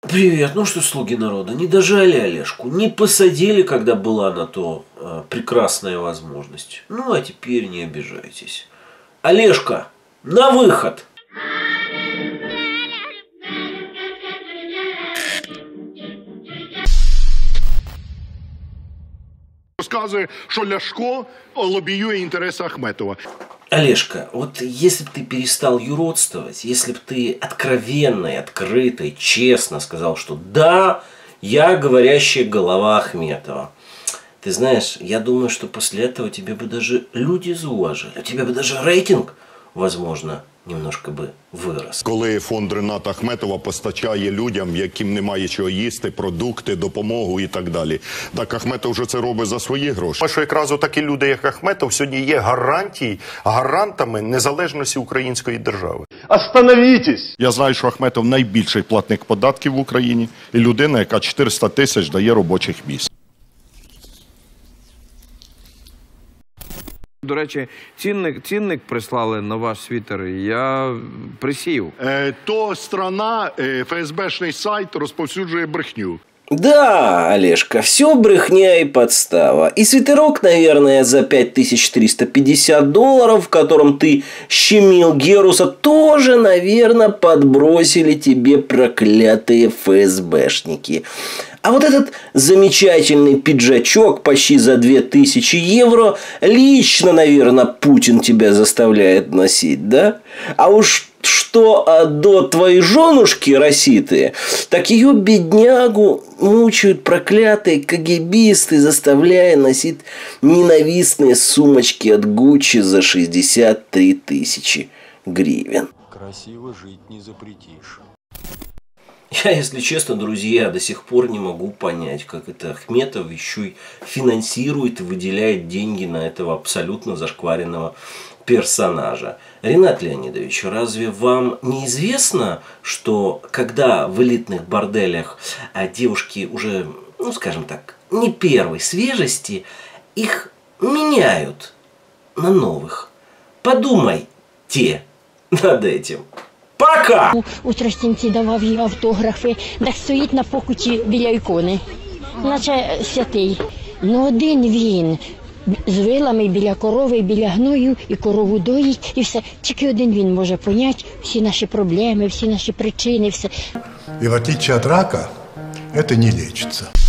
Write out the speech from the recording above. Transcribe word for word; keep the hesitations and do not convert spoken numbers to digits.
Привет, ну что, слуги народа, не дожали Олежку, не посадили, когда была на то э, прекрасная возможность. Ну, а теперь не обижайтесь. Олежка, на выход! Розказує, що Ляшко лобіює інтереси Ахметова. Олежка, вот если бы ты перестал юродствовать, если бы ты откровенно и открыто и честно сказал, что да, я говорящая голова Ахметова. Ты знаешь, я думаю, что после этого тебе бы даже люди зауважили. У тебя бы даже рейтинг, возможно, немножко би вирос. Коли фонд Рената Ахметова постачає людям, яким немає чого їсти, продукти, допомогу і так далі. Так Ахметов вже це робить за свої гроші. Що якраз такі люди, як Ахметов, сьогодні є гарантії, гарантами незалежності української держави. Остановітесь! Я знаю, що Ахметов найбільший платник податків в Україні і людина, яка чотириста тисяч дає робочих місць. До речі, цінник, цінник прислали на ваш світер, я присів. Е, то страна, е, ФСБшний сайт розповсюджує брехню. Да, Олежка, все брехня и подстава. И свитерок, наверное, за пять тысяч триста пятьдесят долларов, в котором ты щемил Геруса, тоже, наверное, подбросили тебе проклятые ФСБшники. А вот этот замечательный пиджачок почти за две тысячи евро лично, наверное, Путин тебя заставляет носить, да? А уж что а до твоей женушки роситые, так ее беднягу мучают проклятые кагибисты, заставляя носить ненавистные сумочки от Гуччи за шестьдесят три тысячи гривен. Красиво жить не запретишь. Я, если честно, друзья, до сих пор не могу понять, как это Ахметов еще и финансирует и выделяет деньги на этого абсолютно зашкваренного персонажа. Ренат Леонидович, разве вам не известно, что когда в элитных борделях а девушки уже, ну скажем так, не первой свежести, их меняют на новых? Подумайте над этим. Пока! У Тростянці давав їй автографи, так стоїть на покуті біля ікони, наче святий. Ну один він з вилами біля корови, біля гною, і корову доїть, і все. Тільки один він може поняти всі наші проблеми, всі наші причини, все. І в отличие от рака, это не лечится.